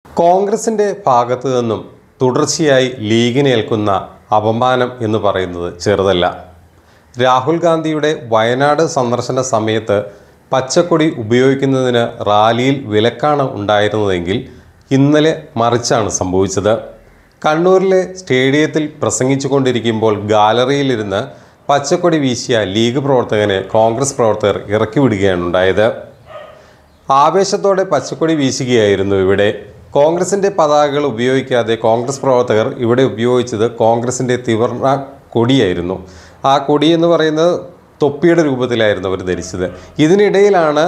കോൺഗ്രസിൻ്റെ ഭാഗത്തു നിന്നും തുടർച്ചയായി ലീഗിനേൽക്കുന്ന അപമാനം എന്ന് പറയുന്നത് ചെറുതല്ല. രാഹുൽ ഗാന്ധിയുടെ വയനാട് സന്ദർശന സമയത്ത് പച്ചക്കൊടി ഉപയോഗിക്കുന്നതിന് റാലിയിൽ വിലക്കാണ് ഉണ്ടായിരുന്നതെങ്കിൽ ഇന്നലെ മറിച്ചാണ് സംഭവിച്ചത്. കണ്ണൂരിലെ സ്റ്റേഡിയത്തിൽ പ്രസംഗിച്ചു കൊണ്ടിരിക്കുമ്പോൾ ഗാലറിയിലിരുന്ന് പച്ചക്കൊടി വീശിയ ലീഗ് പ്രവർത്തകനെ കോൺഗ്രസ് പ്രവർത്തകർ ഇറക്കി വിടുകയാണ് ഉണ്ടായത്. ആവേശത്തോടെ പച്ചക്കൊടി വീശുകയായിരുന്നു ഇവിടെ. കോൺഗ്രസിൻ്റെ പതാകകൾ ഉപയോഗിക്കാതെ കോൺഗ്രസ് പ്രവർത്തകർ ഇവിടെ ഉപയോഗിച്ചത് കോൺഗ്രസിൻ്റെ ത്രിവർണ്ണ കൊടിയായിരുന്നു. ആ കൊടി എന്ന് പറയുന്നത് തൊപ്പിയുടെ രൂപത്തിലായിരുന്നു അവർ ധരിച്ചത്. ഇതിനിടയിലാണ്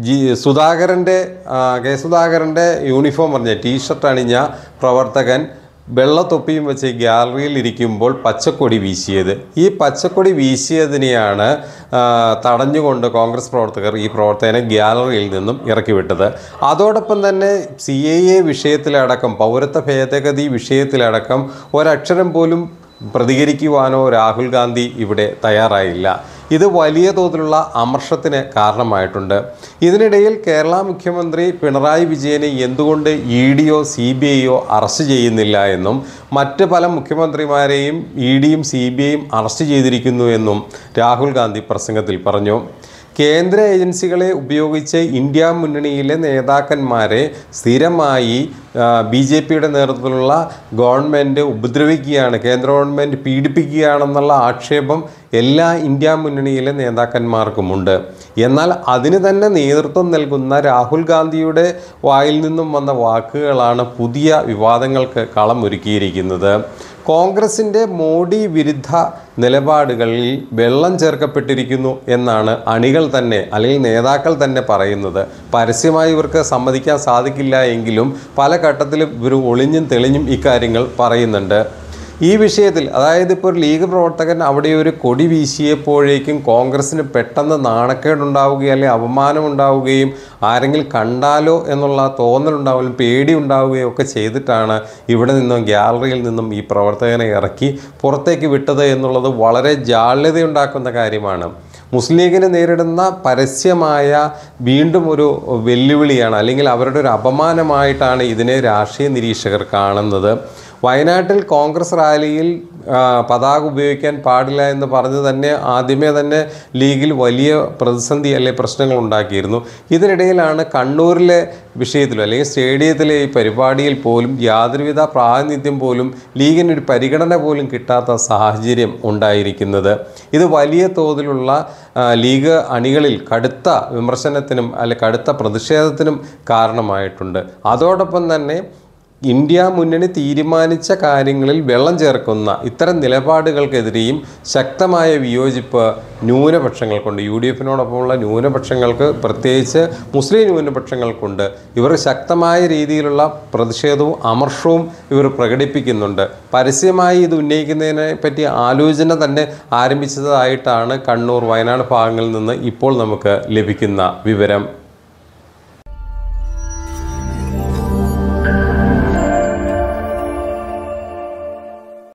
കെ സുധാകരൻ്റെ യൂണിഫോം പറഞ്ഞ ടീഷർട്ട് അണിഞ്ഞ പ്രവർത്തകൻ വെള്ളത്തൊപ്പിയും വെച്ച് ഗ്യാലറിയിൽ ഇരിക്കുമ്പോൾ പച്ചക്കൊടി വീശിയത്. ഈ പച്ചക്കൊടി വീശിയതിനെയാണ് തടഞ്ഞുകൊണ്ട് കോൺഗ്രസ് പ്രവർത്തകർ ഈ പ്രവർത്തകനെ ഗ്യാലറിയിൽ നിന്നും ഇറക്കി വിട്ടത്. അതോടൊപ്പം തന്നെ CAA വിഷയത്തിലടക്കം, പൗരത്വ ഭേദഗതി വിഷയത്തിലടക്കം ഒരക്ഷരം പോലും പ്രതികരിക്കുവാനോ രാഹുൽ ഗാന്ധി ഇവിടെ തയ്യാറായില്ല. ഇത് വലിയ തോതിലുള്ള അമർഷത്തിന് കാരണമായിട്ടുണ്ട്. ഇതിനിടയിൽ കേരള മുഖ്യമന്ത്രി പിണറായി വിജയനെ എന്തുകൊണ്ട് EDയോ CBIയോ അറസ്റ്റ് ചെയ്യുന്നില്ല എന്നും മറ്റ് പല മുഖ്യമന്ത്രിമാരെയും EDയും CBIയും അറസ്റ്റ് ചെയ്തിരിക്കുന്നു എന്നും രാഹുൽ ഗാന്ധി പ്രസംഗത്തിൽ പറഞ്ഞു. കേന്ദ്ര ഏജൻസികളെ ഉപയോഗിച്ച് ഇന്ത്യ മുന്നണിയിലെ നേതാക്കന്മാരെ സ്ഥിരമായി BJPയുടെ നേതൃത്വത്തിലുള്ള ഗവൺമെൻറ് ഉപദ്രവിക്കുകയാണ്, കേന്ദ്ര ഗവൺമെൻറ് പീഡിപ്പിക്കുകയാണെന്നുള്ള ആക്ഷേപം എല്ലാ ഇന്ത്യ മുന്നണിയിലെ നേതാക്കന്മാർക്കുമുണ്ട്. എന്നാൽ അതിന് തന്നെ നേതൃത്വം നൽകുന്ന രാഹുൽ ഗാന്ധിയുടെ വായിൽ നിന്നും വന്ന വാക്കുകളാണ് പുതിയ വിവാദങ്ങൾക്ക് കളമൊരുക്കിയിരിക്കുന്നത്. കോൺഗ്രസിൻ്റെ മോഡി വിരുദ്ധ നിലപാടുകളിൽ വെള്ളം ചേർക്കപ്പെട്ടിരിക്കുന്നു എന്നാണ് അണികൾ തന്നെ അല്ലെങ്കിൽ നേതാക്കൾ തന്നെ പറയുന്നത്. പരസ്യമായി ഇവർക്ക് സമ്മതിക്കാൻ സാധിക്കില്ല എങ്കിലും പല ഘട്ടത്തിലും ഇവർ ഒളിഞ്ഞും തെളിഞ്ഞും ഇക്കാര്യങ്ങൾ പറയുന്നുണ്ട്. ഈ വിഷയത്തിൽ അതായത് ഇപ്പോൾ ഒരു ലീഗ് പ്രവർത്തകൻ അവിടെ ഒരു കൊടി വീശിയപ്പോഴേക്കും കോൺഗ്രസ്സിന് പെട്ടെന്ന് നാണക്കേടുണ്ടാവുകയും അല്ലെങ്കിൽ അപമാനം ഉണ്ടാവുകയും ആരെങ്കിലും കണ്ടാലോ എന്നുള്ള തോന്നലുണ്ടാവുകയും പേടി ഉണ്ടാവുകയും ഒക്കെ ചെയ്തിട്ടാണ് ഇവിടെ നിന്നും ഗ്യാലറിയിൽ നിന്നും ഈ പ്രവർത്തകനെ ഇറക്കി പുറത്തേക്ക് വിട്ടത് എന്നുള്ളത് വളരെ ജാള്യതയുണ്ടാക്കുന്ന കാര്യമാണ്. മുസ്ലിം ലീഗിനെ നേരിടുന്ന പരസ്യമായ വീണ്ടും ഒരു വെല്ലുവിളിയാണ്, അല്ലെങ്കിൽ അവരുടെ ഒരു അപമാനമായിട്ടാണ് ഇതിനെ രാഷ്ട്രീയ നിരീക്ഷകർ കാണുന്നത്. വയനാട്ടിൽ കോൺഗ്രസ് റാലിയിൽ പതാക ഉപയോഗിക്കാൻ പാടില്ല എന്ന് പറഞ്ഞ് തന്നെ ആദ്യമേ തന്നെ ലീഗിൽ വലിയ പ്രതിസന്ധി അല്ലെങ്കിൽ പ്രശ്നങ്ങൾ ഉണ്ടാക്കിയിരുന്നു. ഇതിനിടയിലാണ് കണ്ണൂരിലെ വിഷയത്തിലും അല്ലെങ്കിൽ സ്റ്റേഡിയത്തിലെ ഈ പരിപാടിയിൽ പോലും യാതൊരുവിധ പ്രാതിനിധ്യം പോലും ലീഗിനൊരു പരിഗണന പോലും കിട്ടാത്ത സാഹചര്യം ഉണ്ടായിരിക്കുന്നത്. ഇത് വലിയ തോതിലുള്ള ലീഗ് അണികളിൽ കടുത്ത വിമർശനത്തിനും അല്ലെങ്കിൽ കടുത്ത പ്രതിഷേധത്തിനും കാരണമായിട്ടുണ്ട്. അതോടൊപ്പം തന്നെ ഇന്ത്യ മുന്നണി തീരുമാനിച്ച കാര്യങ്ങളിൽ വെള്ളം ചേർക്കുന്ന ഇത്തരം നിലപാടുകൾക്കെതിരെയും ശക്തമായ വിയോജിപ്പ് ന്യൂനപക്ഷങ്ങൾക്കുണ്ട്. UDFനോടൊപ്പമുള്ള ന്യൂനപക്ഷങ്ങൾക്ക്, പ്രത്യേകിച്ച് മുസ്ലിം ന്യൂനപക്ഷങ്ങൾക്കുണ്ട്. ഇവർ ശക്തമായ രീതിയിലുള്ള പ്രതിഷേധവും അമർഷവും ഇവർ പ്രകടിപ്പിക്കുന്നുണ്ട്. പരസ്യമായി ഇത് ഉന്നയിക്കുന്നതിനെ പറ്റി ആലോചന തന്നെ ആരംഭിച്ചതായിട്ടാണ് കണ്ണൂർ, വയനാട് ഭാഗങ്ങളിൽ നിന്ന് ഇപ്പോൾ നമുക്ക് ലഭിക്കുന്ന വിവരം.